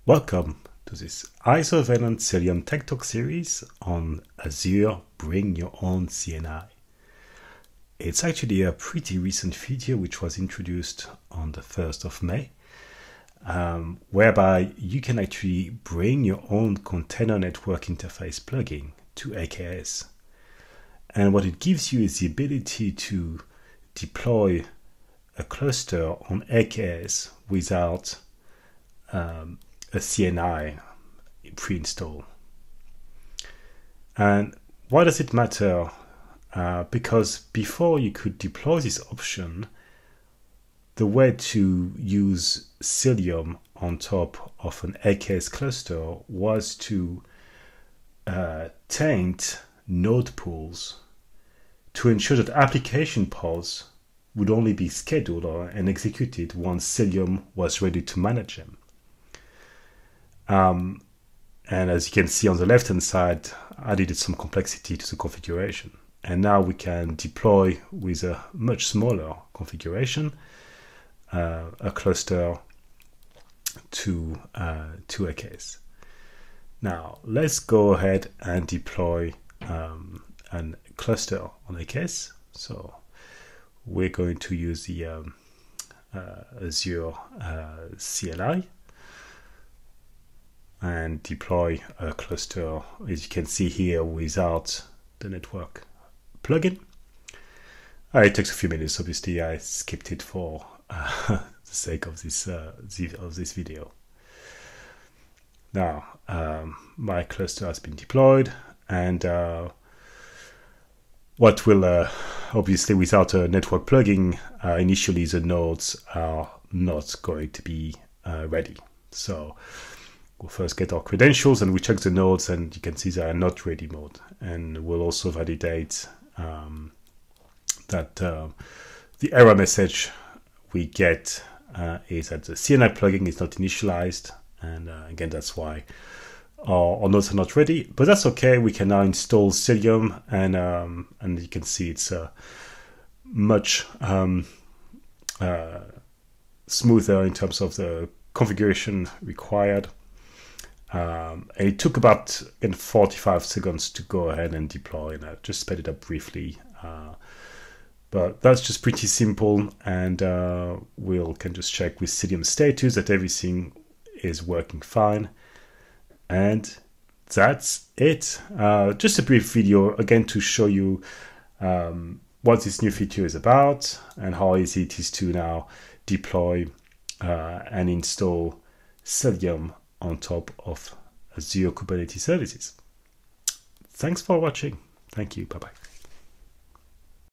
Welcome to this isovalent Cilium Tech Talk series on Azure Bring Your Own CNI. It's actually a pretty recent feature which was introduced on the 1st of May, whereby you can actually bring your own container network interface plugin to AKS. And what it gives you is the ability to deploy a cluster on AKS without a CNI pre-install. And why does it matter? Because before you could deploy this option, the way to use Cilium on top of an AKS cluster was to taint node pools to ensure that application pods would only be scheduled and executed once Cilium was ready to manage them. And as you can see on the left hand side, I added some complexity to the configuration. And now we can deploy with a much smaller configuration a cluster to AKS. Now let's go ahead and deploy a cluster on AKS. So we're going to use the Azure CNI and deploy a cluster, as you can see here, without the network plugin. It takes a few minutes. Obviously, I skipped it for the sake of this video. Now, my cluster has been deployed, and what will obviously, without a network plugin, initially the nodes are not going to be ready. So we'll first get our credentials and we check the nodes, and you can see they are not ready mode. And we'll also validate that the error message we get is that the CNI plugin is not initialized. And again, that's why our nodes are not ready, but that's okay. We can now install Cilium, and you can see it's much smoother in terms of the configuration required. And it took about 45 seconds to go ahead and deploy, and I just sped it up briefly. But that's just pretty simple, and we can just check with Cilium status that everything is working fine. And that's it. Just a brief video again to show you what this new feature is about and how easy it is to now deploy and install Cilium on top of Azure Kubernetes services. Thanks for watching. Thank you. Bye-bye.